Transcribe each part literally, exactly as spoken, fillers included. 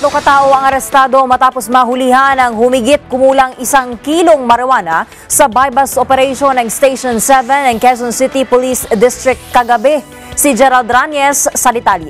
Tatlong katao ang arestado matapos mahulihan ang humigit kumulang isang kilong marijuana sa bypass operation ng Station seven ng Quezon City Police District kagabi. Si Gerald Ranyes sa detalye.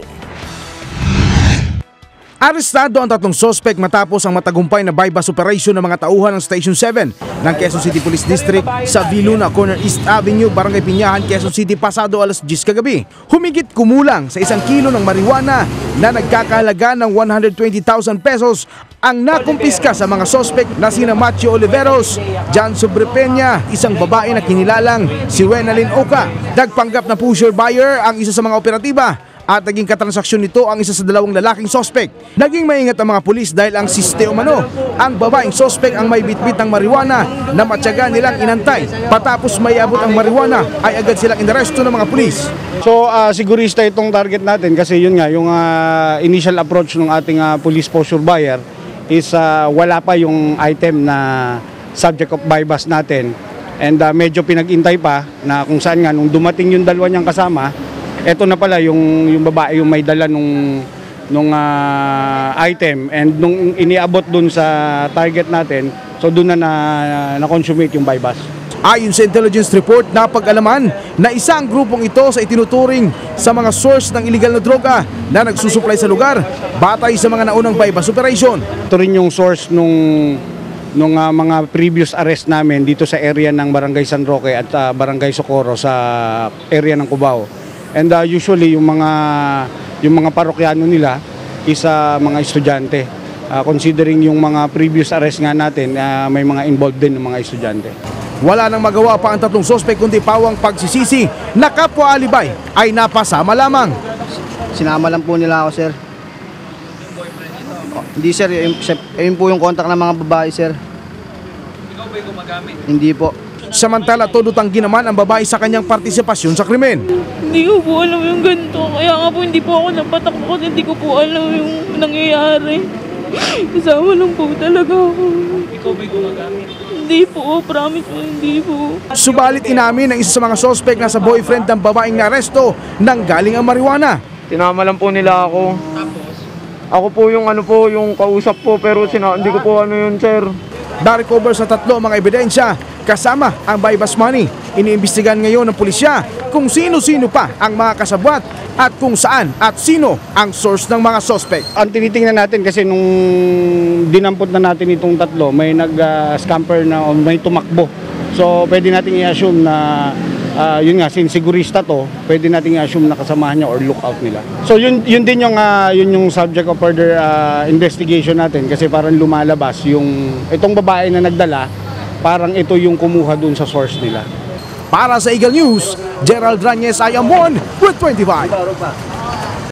Arestado ang tatlong sospek matapos ang matagumpay na bypass operation ng mga tauhan ng Station seven ng Quezon City Police District sa Viluna Corner East Avenue, Barangay Pinyahan, Quezon City pasado alas diyes kagabi. Humigit kumulang sa isang kilo ng marijuana na nagkakahalaga ng one hundred twenty thousand pesos ang nakumpiska sa mga sospek na sina Macho Oliveros, Jan Sobrepeña, isang babae na kinilalang si Wenalyn Oka. Nagpanggap na pusher buyer ang isa sa mga operatiba at naging katransaksyon nito ang isa sa dalawang lalaking sospek. Naging maingat ang mga pulis dahil ang siste umano, ang babaeng sospek ang may bitbit ng marijuana na matyaga nilang inantay. Patapos may abot ang marijuana ay agad silang inaresto ng mga pulis. So uh, sigurista itong target natin kasi yun nga yung uh, initial approach ng ating uh, police posture buyer is uh, wala pa yung item na subject of bypass natin, and uh, medyo pinag-intay pa na kung saan nga nung dumating yung dalawa niyang kasama, eto na pala yung yung babae yung may dala nung nung uh, item, and nung iniabot dun sa target natin, so dun na na-consummate yung bypass. Ayon sa intelligence report, napag-alaman na isang grupong ito sa itinuturing sa mga source ng illegal na droga na nagsusupply sa lugar batay sa mga naunang bypass operation. Ito rin yung source nung nung uh, mga previous arrest namin dito sa area ng Barangay San Roque at uh, Barangay Socorro sa area ng Cubao. And uh, usually yung mga yung mga parokyano nila is uh, mga estudyante. Uh, considering yung mga previous arrest nga natin, uh, may mga involved din ng mga estudyante. Wala nang magawa pa ang tatlong sospek kundi pawang pagsisisi na kapwa alibay ay napasama lamang. Sinama lang po nila ako, sir. Oh, hindi, sir. Yun, yun po yung contact ng mga babae, sir. Ikaw ba yung gumagamit? Hindi po. Samantala, todo tanggi naman ang babae sa kanyang partisipasyon sa krimen. Hindi ko po alam yung ganito. Kaya nga po hindi po ako napatakbo kasi hindi ko po alam yung nangyayari. Kasama lang po talaga ako. Ikaw ba yung gumagamit? Hindi po, promise po, hindi po. Subalit inamin ng isa sa mga sospek na sa boyfriend ng babaeng naresto nang galing ang marijuana. Tinama lang po nila ako. Tapos? Ako po yung ano po, yung kausap po, pero sina hindi ko po ano yun, sir. Na-recover sa tatlo mga ebidensya kasama ang bypass money. Iniimbestigahan ngayon ng pulisya kung sino-sino pa ang mga kasabwat at kung saan at sino ang source ng mga suspect. Ang tinitingnan natin kasi nung dinampot na natin itong tatlo, may nag-scamper uh, na o may tumakbo. So pwede natin i-assume na uh, yun nga, since sigurista to, pwede natin i-assume na kasamahan niya or lookout nila. So yun, yun din yung, uh, yun yung subject of further uh, investigation natin kasi parang lumalabas yung itong babae na nagdala, parang ito yung kumuha dun sa source nila. Para sa Eagle News, Gerald Ranyes, I am one with twenty-five.